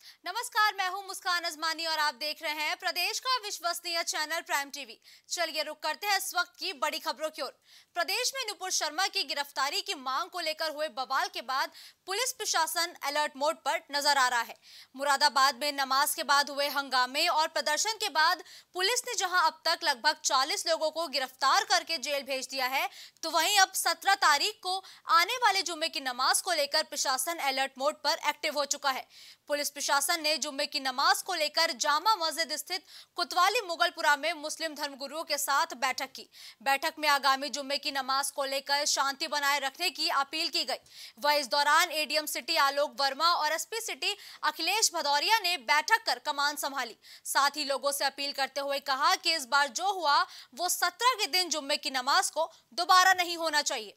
नमस्कार, मैं हूं मुस्कान अजमानी और आप देख रहे हैं प्रदेश का विश्वसनीय चैनल प्राइम टीवी। चलिए रुक करते हैं इस वक्त की बड़ी खबरों की ओर। प्रदेश में नुपुर शर्मा की गिरफ्तारी की मांग को लेकर हुए बवाल के बाद पुलिस प्रशासन अलर्ट मोड पर नजर आ रहा है। मुरादाबाद में नमाज के बाद हुए हंगामे और प्रदर्शन के बाद पुलिस ने जहां अब तक लगभग 40 लोगों को गिरफ्तार करके जेल भेज दिया है, तो वहीं अब 17 तारीख को आने वाले जुम्मे की नमाज को लेकर प्रशासन अलर्ट मोड पर एक्टिव हो चुका है। पुलिस प्रशासन ने जुम्मे की नमाज को लेकर जामा मस्जिद स्थित कोतवाली मुगलपुरा में मुस्लिम धर्मगुरुओं के साथ बैठक की। बैठक में आगामी जुम्मे की नमाज को लेकर शांति बनाए रखने की अपील की गई। वह इस दौरान एडीएम सिटी आलोक वर्मा और एसपी सिटी अखिलेश भदौरिया ने बैठक कर कमान संभाली। साथ ही लोगों से अपील करते हुए कहा कि इस बार जो हुआ वो 17 के दिन जुम्मे की नमाज को दोबारा नहीं होना चाहिए।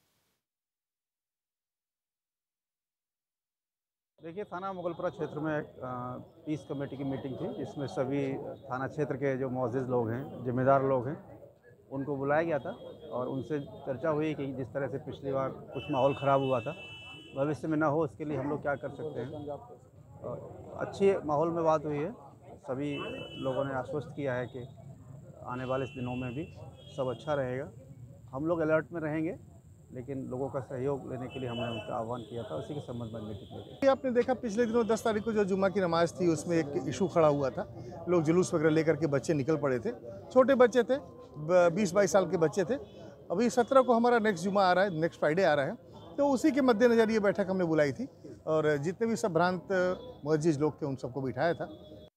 देखिए, थाना मुगलपुरा क्षेत्र में पीस कमेटी की मीटिंग थी, जिसमें सभी थाना क्षेत्र के जो मुअज़्ज़िज़ लोग हैं, जिम्मेदार लोग हैं, उनको बुलाया गया था और उनसे चर्चा हुई कि जिस तरह से पिछली बार कुछ माहौल ख़राब हुआ था, भविष्य में ना हो इसके लिए हम लोग क्या कर सकते हैं। और अच्छे माहौल में बात हुई है। सभी लोगों ने आश्वस्त किया है कि आने वाले दिनों में भी सब अच्छा रहेगा। हम लोग अलर्ट में रहेंगे, लेकिन लोगों का सहयोग लेने के लिए हमने उनका आह्वान किया था। उसी के संबंध में मीटिंग हुई। आपने देखा पिछले दिनों 10 तारीख को जो जुम्मा की नमाज थी, उसमें एक इशू खड़ा हुआ था। लोग जुलूस वगैरह लेकर के बच्चे निकल पड़े थे, छोटे बच्चे थे, 20-22 साल के बच्चे थे। अभी 17 को हमारा नेक्स्ट जुम्मा आ रहा है, नेक्स्ट फ्राइडे आ रहा है, तो उसी के मद्देनज़र ये बैठक हमने बुलाई थी और जितने भी सब भ्रांत मुअज़्ज़िज़ लोग थे उन सबको बिठाया था।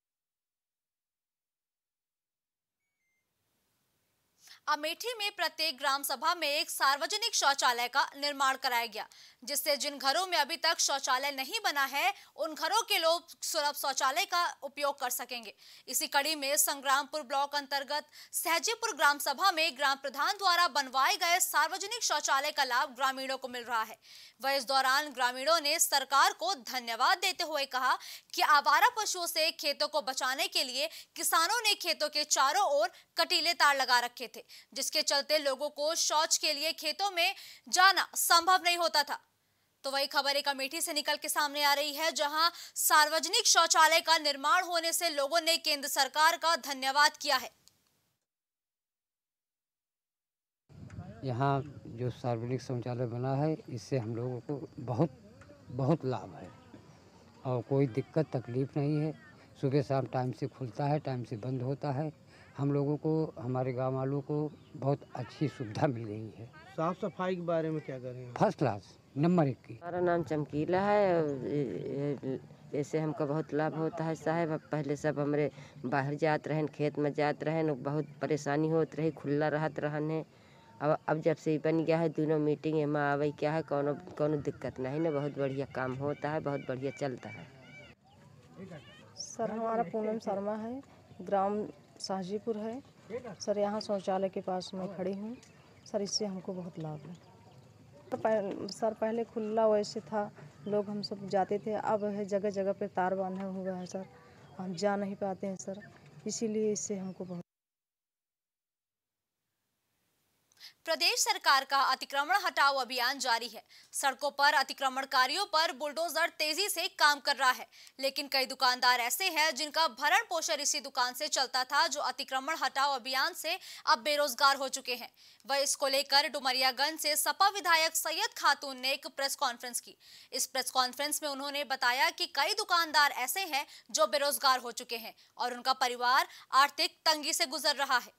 अमेठी में प्रत्येक ग्राम सभा में एक सार्वजनिक शौचालय का निर्माण कराया गया, जिससे जिन घरों में अभी तक शौचालय नहीं बना है उन घरों के लोग सुलभ शौचालय का उपयोग कर सकेंगे। इसी कड़ी में संग्रामपुर ब्लॉक अंतर्गत सहजीपुर ग्राम सभा में ग्राम प्रधान द्वारा बनवाए गए सार्वजनिक शौचालय का लाभ ग्रामीणों को मिल रहा है। वह इस दौरान ग्रामीणों ने सरकार को धन्यवाद देते हुए कहा कि आवारा पशुओं से खेतों को बचाने के लिए किसानों ने खेतों के चारों ओर कटीले तार लगा रखे थे, जिसके चलते लोगों को शौच के लिए खेतों में जाना संभव नहीं होता था। तो वही खबर एक अमेठी से निकल के सामने आ रही है, जहां सार्वजनिक शौचालय का निर्माण होने से लोगों ने केंद्र सरकार का धन्यवाद किया है। यहाँ जो सार्वजनिक शौचालय बना है, इससे हम लोगों को बहुत लाभ है और कोई दिक्कत तकलीफ नहीं है। सुबह शाम टाइम से खुलता है, टाइम से बंद होता है। हम लोगों को, हमारे गाँव वालों को बहुत अच्छी सुविधा मिल रही है। साफ सफाई के बारे में क्या करें? फर्स्ट क्लास, नंबर 1 की। हमारा नाम चमकीला है। ऐसे हमको बहुत लाभ होता है साहब। पहले सब हमारे बाहर जात रहें, खेत में जात रहें, बहुत परेशानी होत रही, खुला रहत रहने। अब जब से बन गया है, दोनों मीटिंग में आवे क्या है, कोनो दिक्कत नहीं ना। बहुत बढ़िया काम होता है, बहुत बढ़िया चलता है। सर, हमारा पूनम शर्मा है, ग्राम सहजीपुर है सर। यहाँ शौचालय के पास मैं खड़ी हूँ सर, इससे हमको बहुत लाभ है सर। पहले खुला वैसे था, लोग हम सब जाते थे, अब है जगह जगह पे तार बांधे हुआ है सर, हम जा नहीं पाते हैं सर, इसीलिए इससे हमको बहुत। प्रदेश सरकार का अतिक्रमण हटाओ अभियान जारी है। सड़कों पर अतिक्रमणकारियों पर बुलडोजर तेजी से काम कर रहा है, लेकिन कई दुकानदार ऐसे हैं जिनका भरण पोषण इसी दुकान से चलता था, जो अतिक्रमण हटाओ अभियान से अब बेरोजगार हो चुके हैं। वह इसको लेकर डुमरियागंज से सपा विधायक सैयद खातून ने एक प्रेस कॉन्फ्रेंस की। इस प्रेस कॉन्फ्रेंस में उन्होंने बताया कि कई दुकानदार ऐसे हैं जो बेरोजगार हो चुके हैं और उनका परिवार आर्थिक तंगी से गुजर रहा है।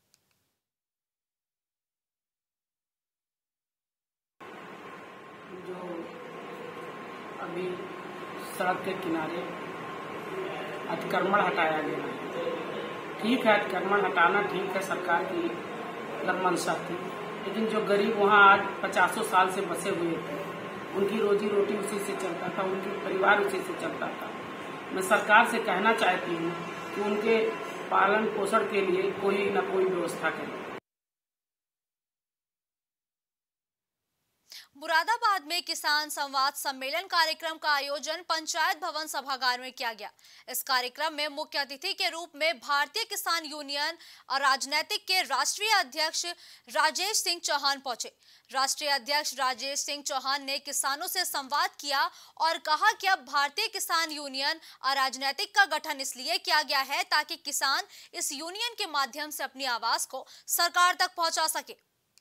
अभी सड़क के किनारे अतिक्रमण हटाया गया है। ठीक है, अतिक्रमण हटाना ठीक है, सरकार की मंशा थी, लेकिन जो गरीब वहाँ आज 50 साल से बसे हुए थे, उनकी रोजी रोटी उसी से चलता था, उनके परिवार उसी से चलता था। मैं सरकार से कहना चाहती हूँ कि उनके पालन पोषण के लिए कोई न कोई व्यवस्था करें। मुरादाबाद में किसान संवाद सम्मेलन कार्यक्रम का आयोजन पंचायत भवन सभागार में किया गया। इस कार्यक्रम में मुख्य अतिथि के रूप में भारतीय किसान यूनियन और राजनीतिक के राष्ट्रीय अध्यक्ष राजेश सिंह चौहान पहुंचे। राष्ट्रीय अध्यक्ष राजेश सिंह चौहान ने किसानों से संवाद किया और कहा कि अब भारतीय किसान यूनियन और राजनीतिक का गठन इसलिए किया गया है ताकि किसान इस यूनियन के माध्यम से अपनी आवाज को सरकार तक पहुंचा सके।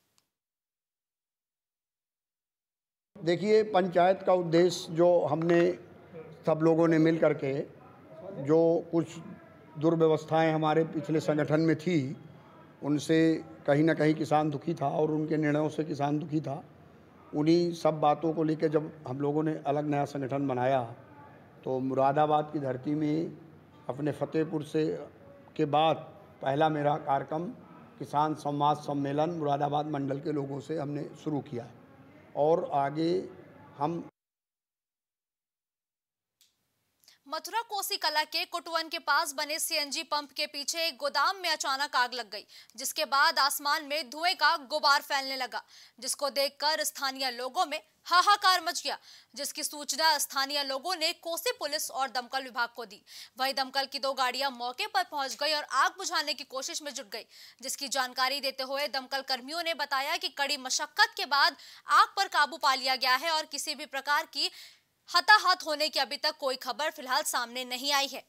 देखिए, पंचायत का उद्देश्य जो हमने सब लोगों ने मिल करके जो कुछ दुर्व्यवस्थाएं हमारे पिछले संगठन में थी, उनसे कहीं ना कहीं किसान दुखी था और उनके निर्णयों से किसान दुखी था। उन्हीं सब बातों को लेकर जब हम लोगों ने अलग नया संगठन बनाया तो मुरादाबाद की धरती में अपने फतेहपुर से के बाद पहला मेरा कार्यक्रम किसान संवाद सम्मेलन मुरादाबाद मंडल के लोगों से हमने शुरू किया है और आगे हम मथुरा कोसी कला के कुटवन के पास बने सीएनजी पंप के पीछे एक गोदाम में अचानक आग लग गई, जिसके बाद आसमान में धुएं का गुबार फैलने लगा, जिसको देखकर स्थानीय लोगों में हाहाकार मच गया, जिसकी सूचना स्थानीय लोगों ने कोसी पुलिस और दमकल विभाग को दी। वहीं दमकल की 2 गाड़ियां मौके पर पहुंच गई और आग बुझाने की कोशिश में जुट गई, जिसकी जानकारी देते हुए दमकल कर्मियों ने बताया कि कड़ी मशक्कत के बाद आग पर काबू पा लिया गया है और किसी भी प्रकार की हताहत होने की अभी तक कोई खबर फिलहाल सामने नहीं आई है।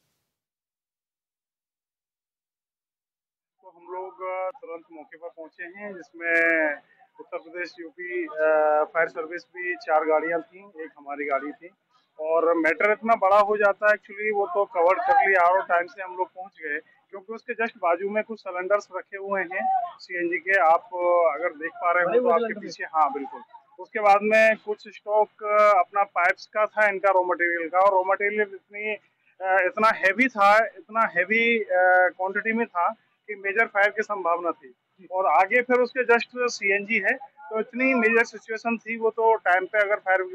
तो हम लोग तुरंत मौके पर पहुंचे हैं, जिसमें Uttar Pradesh UP fire service भी 4 गाड़ियां थी, एक हमारी गाड़ी थी। और मैटर इतना बड़ा हो जाता है एक्चुअली, वो तो कवर कर लिया और टाइम से हम लोग पहुंच गए, क्योंकि उसके जस्ट बाजू में कुछ सिलेंडर्स रखे हुए हैं सीएनजी के। आप अगर देख पा रहे हो तो आपके पीछे, हाँ बिल्कुल। उसके बाद में कुछ स्टॉक अपना पाइप्स का था, इनका रॉ मटेरियल का, और रॉ मटेरियल इतना हैवी क्वांटिटी में था कि मेजर फायर की संभावना थी। और आगे फिर उसके जस्ट सीएनजी है, तो इतनी मेजर सिचुएशन थी, वो तो टाइम पे अगर फायर।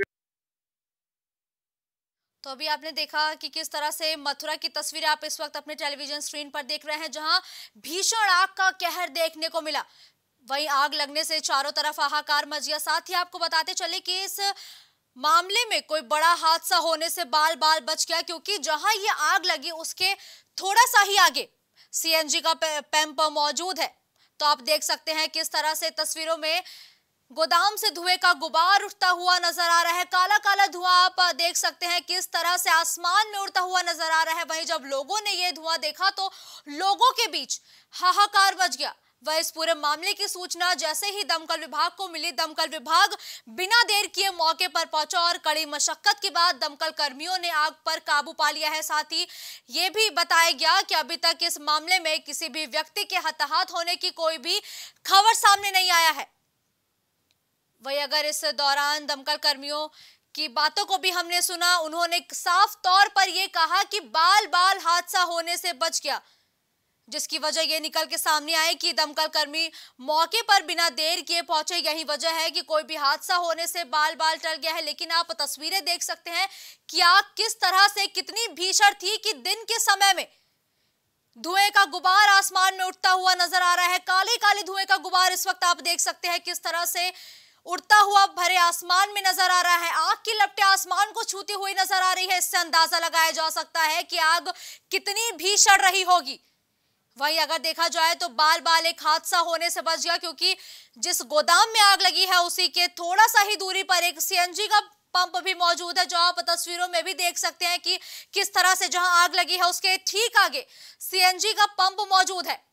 तो अभी आपने देखा कि किस तरह से मथुरा की तस्वीरें आप इस वक्त अपने टेलीविजन स्क्रीन पर देख रहे हैं, जहां भीषण आग का कहर देखने को मिला। वहीं आग लगने से चारों तरफ हाहाकार मच गया। साथ ही आपको बताते चले कि इस मामले में कोई बड़ा हादसा होने से बाल बाल बच गया, क्योंकि जहां ये आग लगी उसके थोड़ा सा ही आगे सीएनजी का पंप मौजूद है। तो आप देख सकते हैं किस तरह से तस्वीरों में गोदाम से धुएं का गुबार उठता हुआ नजर आ रहा है। काला काला धुआं आप देख सकते हैं किस तरह से आसमान में उड़ता हुआ नजर आ रहा है। वहीं जब लोगों ने ये धुआं देखा तो लोगों के बीच हाहाकार मच गया। वह इस पूरे मामले की सूचना जैसे ही दमकल विभाग को मिली, दमकल विभाग बिना देर किए मौके पर पहुंचा और कड़ी मशक्कत के बाद दमकल कर्मियों ने आग पर काबू पा लिया है। साथ ही ये भी बताया गया कि अभी तक इस मामले में किसी भी व्यक्ति के हताहत होने की कोई भी खबर सामने नहीं आया है। वही अगर इस दौरान दमकल कर्मियों की बातों को भी हमने सुना, उन्होंने साफ तौर पर यह कहा कि बाल बाल हादसा होने से बच गया, जिसकी वजह ये निकल के सामने आए कि दमकल कर्मी मौके पर बिना देर किए पहुंचे। यही वजह है कि कोई भी हादसा होने से बाल बाल टल गया है। लेकिन आप तस्वीरें देख सकते हैं कि आग किस तरह से कितनी भीषण थी कि दिन के समय में धुएं का गुबार आसमान में उठता हुआ नजर आ रहा है। काले काले धुएं का गुबार इस वक्त आप देख सकते हैं किस तरह से उड़ता हुआ भरे आसमान में नजर आ रहा है। आग की लपटें आसमान को छूती हुई नजर आ रही है। इससे अंदाजा लगाया जा सकता है कि आग कितनी भीषण रही होगी। वहीं अगर देखा जाए तो बाल बाल एक हादसा होने से बच गया, क्योंकि जिस गोदाम में आग लगी है उसी के थोड़ा सा ही दूरी पर एक सीएनजी का पंप भी मौजूद है, जो आप तस्वीरों में भी देख सकते हैं कि किस तरह से जहां आग लगी है उसके ठीक आगे सीएनजी का पंप मौजूद है।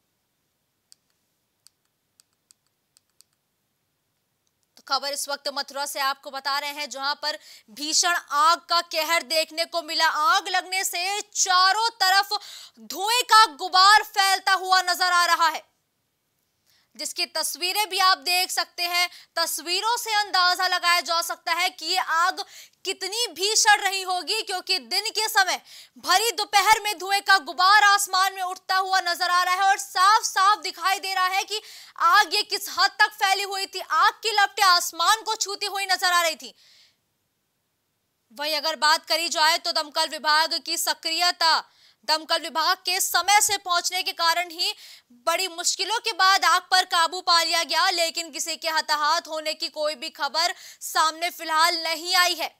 खबर इस वक्त मथुरा से आपको बता रहे हैं, जहां पर भीषण आग का कहर देखने को मिला। आग लगने से चारों तरफ धुएं का गुबार फैलता हुआ नजर आ रहा है, जिसकी तस्वीरें भी आप देख सकते हैं। तस्वीरों से अंदाजा लगाया जा सकता है कि ये आग कितनी भीषण रही होगी, क्योंकि दिन के समय भरी दोपहर में धुएं का गुबार आसमान में उठता हुआ नजर आ रहा है और साफ साफ दिखाई दे रहा है कि आग ये किस हद तक फैली हुई थी। आग की लपटें आसमान को छूती हुई नजर आ रही थी। वहीं अगर बात करी जाए तो दमकल विभाग की सक्रियता दमकल विभाग के समय से पहुंचने के कारण ही बड़ी मुश्किलों के बाद आग पर काबू पा लिया गया, लेकिन किसी के हताहत होने की कोई भी खबर सामने फिलहाल नहीं आई है।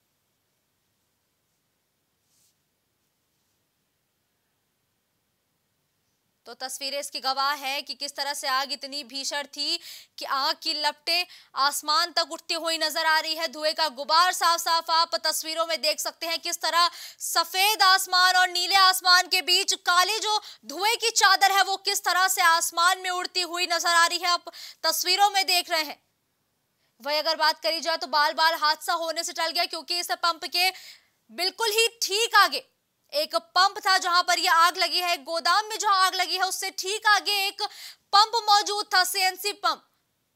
तो तस्वीरें इसकी गवाह है कि किस तरह से आग इतनी भीषण थी कि आग की लपटें आसमान तक उठती हुई नजर आ रही है। धुएं का गुबार साफ साफ आप तस्वीरों में देख सकते हैं, किस तरह सफेद आसमान और नीले आसमान के बीच काली जो धुएं की चादर है वो किस तरह से आसमान में उड़ती हुई नजर आ रही है, आप तस्वीरों में देख रहे हैं। वही अगर बात करी जाए तो बाल बाल हादसा होने से टल गया, क्योंकि इस पंप के बिल्कुल ही ठीक आगे एक पंप था जहां पर यह आग लगी है। गोदाम में जहां आग लगी है उससे ठीक आगे एक पंप मौजूद था, सीएनसी पंप।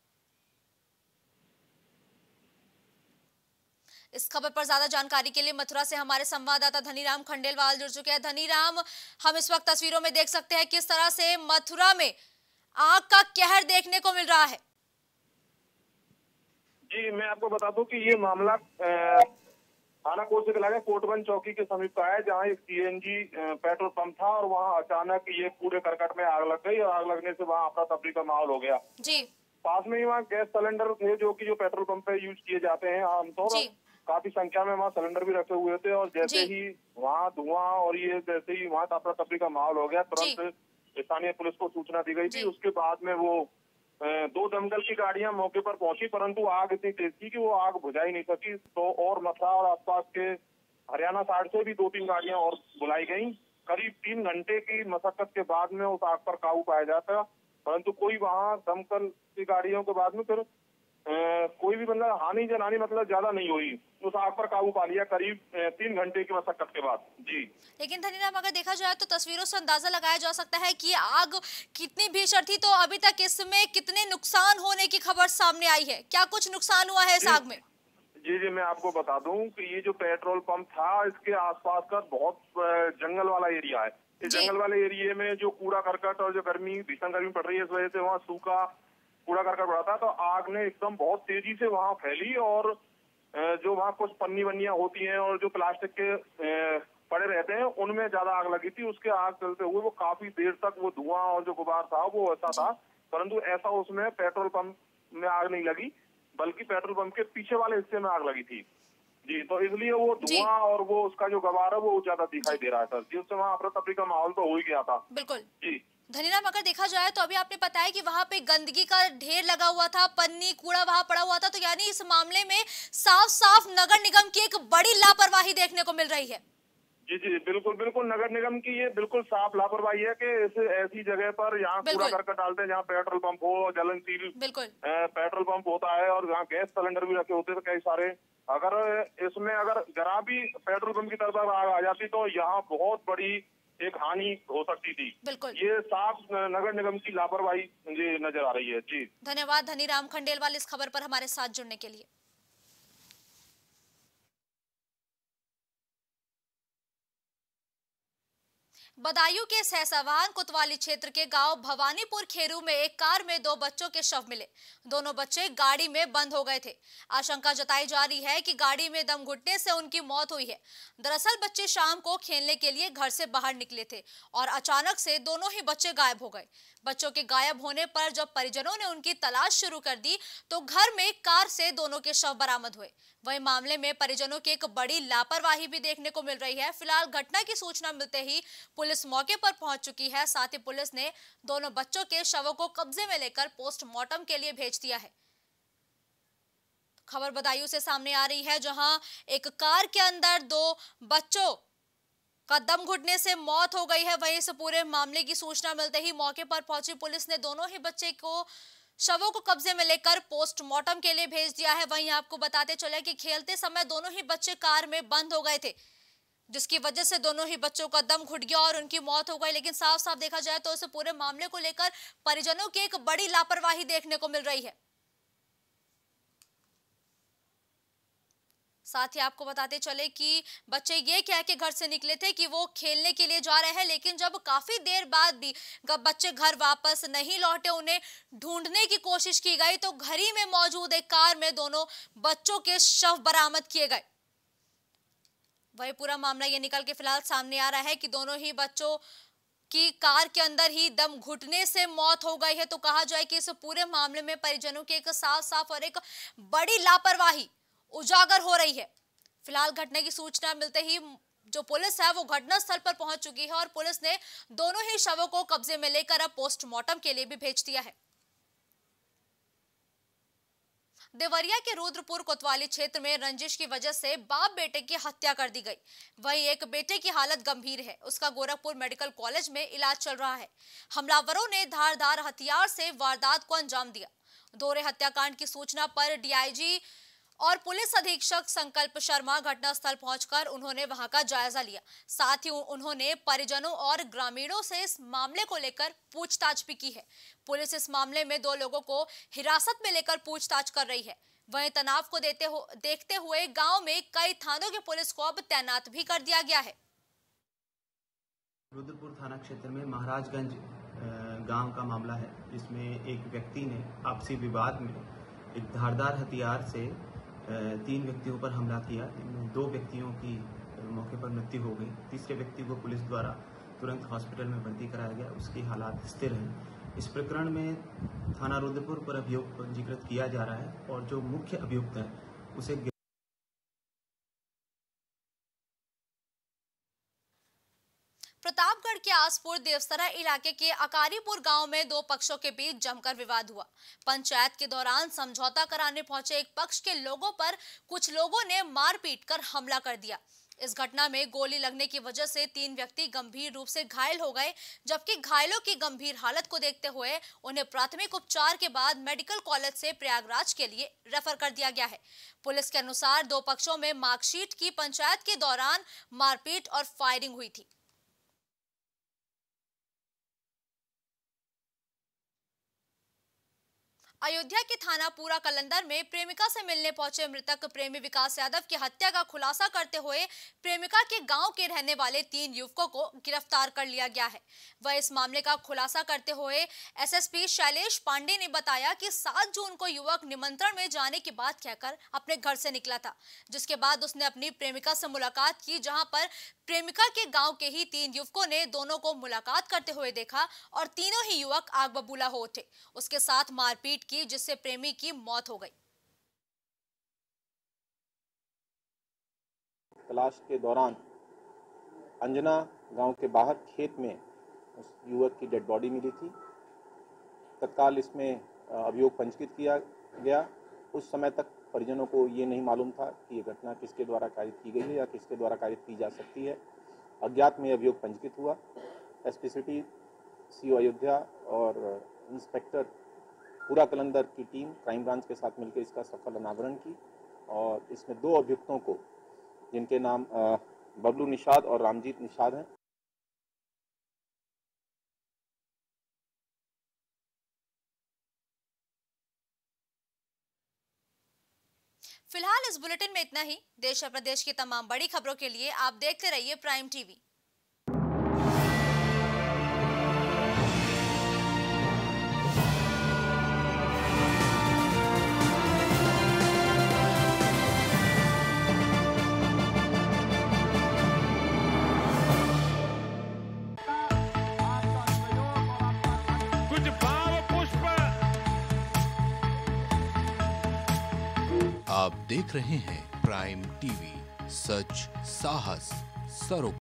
इस खबर पर ज्यादा जानकारी के लिए मथुरा से हमारे संवाददाता धनीराम खंडेलवाल जुड़ चुके हैं। धनीराम, हम इस वक्त तस्वीरों में देख सकते हैं किस तरह से मथुरा में आग का कहर देखने को मिल रहा है। जी, मैं आपको बता दूं कि ये मामला थाना कोर्ट से लगा कोटबंद चौकी के समीप का है, जहां एक सीएनजी पेट्रोल पंप था और वहां अचानक ये कूड़े करकट में आग लग गई और आग लगने से वहां अफरा तफरी का माहौल हो गया। जी। पास में ही वहाँ गैस सिलेंडर थे जो पेट्रोल पंप पे यूज किए जाते हैं आमतौर पर। काफी संख्या में वहाँ सिलेंडर भी रखे हुए थे और जैसे ही वहाँ धुआं और ये जैसे ही वहाँ अफरा तफरी का माहौल हो गया, तुरंत स्थानीय पुलिस को सूचना दी गई थी। उसके बाद में वो 2 दमकल की गाड़ियां मौके पर पहुंची, परंतु आग इतनी तेज थी कि वो आग बुझाई नहीं सकी। तो और मथुरा और आसपास के हरियाणा साइड से भी 2-3 गाड़ियां और बुलाई गईं। करीब 3 घंटे की मशक्कत के बाद में उस आग पर काबू पाया जाता, परंतु कोई वहां दमकल की गाड़ियों के बाद में फिर कोई भी मतलब हानि जनानी मतलब ज्यादा नहीं हुई। उस आग पर काबू पा लिया करीब 3 घंटे की मशक्कत के बाद। जी, लेकिन धनीराम, अगर देखा जाए तो तस्वीरों से अंदाजा लगाया जा सकता है कि आग कितनी भीषण थी। तो अभी तक इसमें कितने नुकसान होने की खबर सामने आई है? क्या कुछ नुकसान हुआ है इस आग में? जी, मैं आपको बता दूं कि ये जो पेट्रोल पंप था इसके आसपास का बहुत जंगल वाला एरिया है। इस जंगल वाले एरिया में जो कूड़ा करकट और जो भीषण गर्मी पड़ रही है, इस वजह से वहाँ सूखा कूड़ा करकट पड़ा था। तो आग ने एकदम बहुत तेजी से वहाँ फैली और जो वहाँ कुछ पन्नी वन्नियां होती हैं और जो प्लास्टिक के पड़े रहते हैं उनमें ज्यादा आग लगी थी। उसके आग चलते हुए वो काफी देर तक वो धुआं और जो गुबार था वो ऐसा था, परंतु ऐसा उसमें पेट्रोल पंप में आग नहीं लगी, बल्कि पेट्रोल पंप के पीछे वाले हिस्से में आग लगी थी। जी, तो इसलिए वो धुआं और वो उसका जो गुबार है वो ज्यादा दिखाई दे रहा है सर जी। उससे वहाँ अफरा तफरी का माहौल तो हो ही गया था। बिल्कुल जी। धनीराम, अगर देखा जाए तो अभी आपने बताया कि वहाँ पे गंदगी का ढेर लगा हुआ था, पन्नी कूड़ा वहाँ पड़ा हुआ था, तो यानी इस मामले में साफ साफ नगर निगम की एक बड़ी लापरवाही देखने को मिल रही है। जी, बिल्कुल नगर निगम की ये बिल्कुल साफ लापरवाही है कि ऐसी जगह पर यहाँ कूड़ा करकट डालते हैं जहाँ पेट्रोल पंप हो, जलनशील पेट्रोल पंप होता है और जहाँ गैस सिलेंडर भी रखे होते थे कई सारे। अगर इसमें अगर जरा भी पेट्रोल पंप की तरफ आग आ जाती तो यहाँ बहुत बड़ी एक हानि हो सकती थी। बिल्कुल, ये साफ नगर निगम की लापरवाही नजर आ रही है। जी, धन्यवाद धनीराम खंडेलवाल इस खबर पर हमारे साथ जुड़ने के लिए। बदायूं के सहसवान कोतवाली क्षेत्र के गांव भवानीपुर खेरू में एक कार में 2 बच्चों के शव मिले। दोनों बच्चे गाड़ी में बंद हो गए थे। आशंका जताई जा रही है कि गाड़ी में दम घुटने से उनकी मौत हुई है। दरअसल बच्चे शाम को खेलने के लिए घर से बाहर निकले थे और अचानक से दोनों ही बच्चे गायब हो गए। बच्चों के गायब होने पर जब परिजनों ने उनकी तलाश शुरू कर दी तो घर में कार से दोनों के शव बरामद हुए। वहीं मामले में परिजनों की एक बड़ी लापरवाही भी देखने को मिल रही है। फिलहाल घटना की सूचना मिलते ही पुलिस मौके पर पहुंच चुकी है। साथ ही पुलिस ने दोनों बच्चों के शवों को कब्जे में लेकर पोस्टमार्टम के लिए भेज दिया है। खबर बदायूं से सामने आ रही है, जहां एक कार के अंदर 2 बच्चों का दम घुटने से मौत हो गई है। वहीं इस पूरे मामले की सूचना मिलते ही मौके पर पहुंची पुलिस ने दोनों ही बच्चे को शवों को कब्जे में लेकर पोस्टमार्टम के लिए भेज दिया है। वहीं आपको बताते चले कि खेलते समय दोनों ही बच्चे कार में बंद हो गए थे, जिसकी वजह से दोनों ही बच्चों का दम घुट गया और उनकी मौत हो गई। लेकिन साफ साफ देखा जाए तो इस पूरे मामले को लेकर परिजनों की एक बड़ी लापरवाही देखने को मिल रही है। साथ ही आपको बताते चले कि बच्चे ये कह के घर से निकले थे कि वो खेलने के लिए जा रहे हैं, लेकिन जब काफी देर बाद भी बच्चे घर वापस नहीं लौटे, उन्हें ढूंढने की कोशिश की गई तो घर ही में मौजूद एक कार में दोनों बच्चों के शव बरामद किए गए। वही पूरा मामला ये निकल के फिलहाल सामने आ रहा है कि दोनों ही बच्चों की कार के अंदर ही दम घुटने से मौत हो गई है। तो कहा जाए कि इस पूरे मामले में परिजनों की एक साफ और एक बड़ी लापरवाही उजागर हो रही है। फिलहाल घटना की सूचना मिलते ही जो पुलिस है वो घटनास्थल पर पहुंच चुकी है और पुलिस ने दोनों ही शवों को कब्जे में लेकर अब पोस्टमार्टम के लिए भी भेज दिया है। देवरिया के रुद्रपुर कोतवाली क्षेत्र में रंजिश की वजह से बाप बेटे की हत्या कर दी गई। वहीं एक बेटे की हालत गंभीर है, उसका गोरखपुर मेडिकल कॉलेज में इलाज चल रहा है। हमलावरों ने धारदार हथियार से वारदात को अंजाम दिया। दोहरे हत्याकांड की सूचना पर डीआईजी और पुलिस अधीक्षक संकल्प शर्मा घटनास्थल पहुंचकर उन्होंने वहां का जायजा लिया। साथ ही उन्होंने परिजनों और ग्रामीणों से इस मामले को लेकर पूछताछ भी की है। पुलिस इस मामले में 2 लोगों को हिरासत में लेकर पूछताछ कर रही है। वहीं तनाव को देखते हुए गांव में कई थानों की पुलिस को अब तैनात भी कर दिया गया है। रुद्रपुर थाना क्षेत्र में महाराजगंज गांव का मामला है, जिसमें एक व्यक्ति ने आपसी विवाद में एक धारदार हथियार से 3 व्यक्तियों पर हमला किया। इनमें 2 व्यक्तियों की मौके पर मृत्यु हो गई। तीसरे व्यक्ति को पुलिस द्वारा तुरंत हॉस्पिटल में भर्ती कराया गया, उसकी हालात स्थिर हैं। इस प्रकरण में थाना रुद्रपुर पर अभियोग पंजीकृत किया जा रहा है और जो मुख्य अभियुक्त है उसे प्रतापगढ़ के आसपुर देवसरा इलाके के अकारीपुर गांव में 2 पक्षों के बीच जमकर विवाद हुआ। पंचायत के दौरान समझौता कराने पहुंचे एक पक्ष के लोगों पर कुछ लोगों ने मारपीट कर हमला कर दिया। इस घटना में गोली लगने की वजह से 3 व्यक्ति गंभीर रूप से घायल हो गए, जबकि घायलों की गंभीर हालत को देखते हुए उन्हें प्राथमिक उपचार के बाद मेडिकल कॉलेज से प्रयागराज के लिए रेफर कर दिया गया है। पुलिस के अनुसार 2 पक्षों में मार्कशीट की पंचायत के दौरान मारपीट और फायरिंग हुई थी। अयोध्या के थाना पूरा कलंदर में प्रेमिका से मिलने पहुंचे मृतक प्रेमी विकास यादव की हत्या का खुलासा करते हुए प्रेमिका के गांव के रहने वाले 3 युवकों को गिरफ्तार कर लिया गया है। वह इस मामले का खुलासा करते हुए एसएसपी शैलेश पांडे ने बताया कि 7 जून को युवक निमंत्रण में जाने की बात कहकर अपने घर से निकला था, जिसके बाद उसने अपनी प्रेमिका से मुलाकात की, जहां पर प्रेमिका के गांव के ही 3 युवकों ने दोनों को मुलाकात करते हुए देखा और तीनों ही युवक आग बबूला हो उठे। उसके साथ मारपीट की, जिससे प्रेमी की मौत हो गई। तलाश के दौरान अंजना गांव के बाहर खेत में उस युवक की डेड बॉडी मिली थी। तत्काल इसमें अभियोग पंजीकृत किया गया। उस समय तक परिजनों को ये नहीं मालूम था कि ये घटना किसके द्वारा कारित की गई है या किसके द्वारा कारित की जा सकती है। अज्ञात में अभियोग पंजीकृत हुआ। एसपी सिटी, सीओ अयोध्या और इंस्पेक्टर पूरा कलंदर की टीम क्राइम ब्रांच के साथ मिलकर इसका सफल अनावरण की और इसमें 2 अभियुक्तों को, जिनके नाम बबलू निषाद और रामजीत निषाद हैं, फिलहाल इस बुलेटिन में इतना ही। देश और प्रदेश की तमाम बड़ी खबरों के लिए आप देखते रहिए प्राइम टीवी। आप देख रहे हैं प्राइम टीवी, सच, साहस, सरोकार।